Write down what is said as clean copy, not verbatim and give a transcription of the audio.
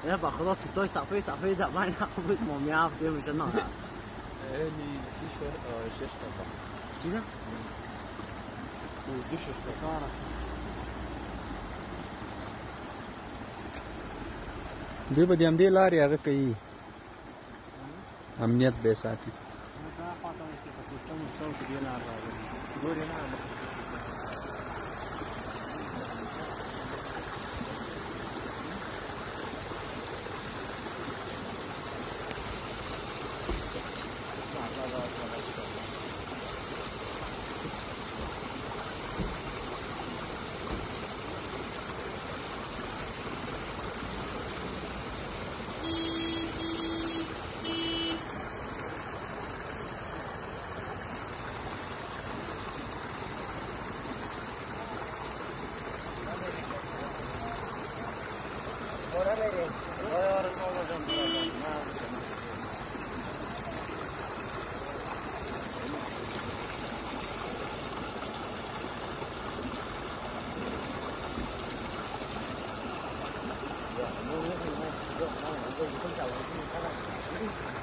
人家把河道土到撒飞的，万一他会冒面啊，对不对？那。 哎，你几时的？ 几点？ 就是说了。 دوی به د همدې لارې هغه کوي امنیت به ساتي 我